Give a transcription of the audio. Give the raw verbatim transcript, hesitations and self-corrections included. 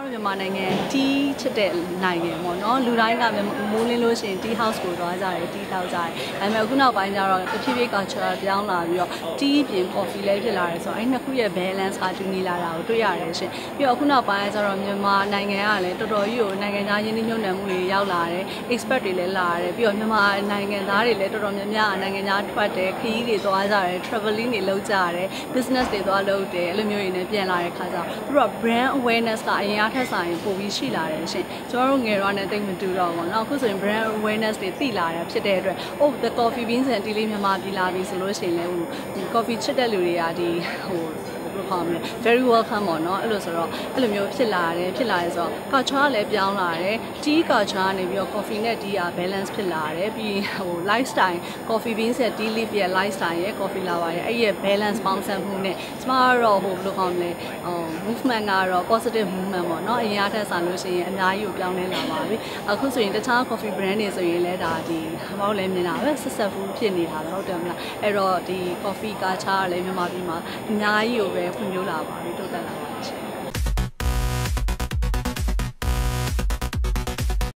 တို့မြန်မာနိုင်ငံတီးချစ်တဲ့နိုင်ငံပေါ့နော်လူတိုင်းကမိုးလင်းလို့ရှိရင်တီး house ကိုသွားကြတယ်တီးတောက်ကြတယ်ဒါပေမဲ့အခုနောက်ပိုင်းကျတော့တဖြည်းဖြည်း culture ပြောင်းလာပြီးတော့တီးပြင် coffee လည်းဖြစ်လာတယ်ဆိုတော့အဲ့နှစ်ခုရဲ့ balance ကတူညီလာတာကိုတွေ့ရတယ်ရှင်ပြီးတော့အခုနောက်ပိုင်းကျတော့မြန်မာနိုင်ငံကလည်းတော်တော်ကြီးကိုနိုင်ငံသားရင်းနှီးမြှုပ်နှံမှုတွေရောက်လာတယ် expert တွေလည်းလာတယ်ပြီးတော့မြန်မာနိုင်ငံသားတွေလည်းတော်တော်များများနိုင်ငံသားထွက်တယ်ခရီးတွေသွားကြတယ် traveling တွေလုပ်ကြတယ် business တွေသွားလုပ်တယ်အဲ့လိုမျိုးတွေနဲ့ပြန်လာတဲ့ခါကျတော့သူတို့က brand awareness ကအရင်အားထက်ဆိုင်ပိုပြီးရှိလာတယ်ရှင်ကျွန်တော်တို့ငယ်တော့နဲ့တိတ်မတူတော့ဘူးเนาะအခုဆိုရင် brand awareness တွေသိလာတာဖြစ်တဲ့အတွက် oh the coffee beans and tea လေးမြန်မာပြည်လာပြီဆိုလို့ရှိရင်လည်းဟို coffee ချစ်တဲ့လူတွေကဒီဟိုvery welcome ပေါ့နော်အဲ့လိုဆိုတော့အဲ့လိုမျိုးဖြစ်လာတယ်ဖြစ်လာတယ်ဆိုတော့ culture လည်းပြောင်းလာတယ် tea culture ကနေပြီးတော့ coffee နဲ့ tea က balance ဖြစ်လာတယ်ပြီးဟို lifestyle coffee beans နဲ့ tea leaf ရဲ့ lifestyle ရဲ့ coffee lover ရဲ့အဲ့ရဲ့ balance ပေါင်းစပ်မှုနဲ့ကျမတို့ဟိုဘယ်လိုခေါ်မလဲဟို movement ကတော့ positive movement ပေါ့နော်အရင်အထက်ဆန်လို့ရှိရင်အများကြီးကိုပြောင်းလဲလာပါပြီအခုဆိုရင်တခြား coffee brand တွေဆိုရင်လည်းဒါဒီဘောက်လည်းမြင်တာပဲ successful ဖြစ်နေတာပဲဟုတ်တယ်မလားအဲ့တော့ဒီ coffee culture ကလည်းမြန်မာပြည်မှာအများကြီးကိုပဲဖွံ့ဖြိုးလာပါပြီတိုးတက်လာပါ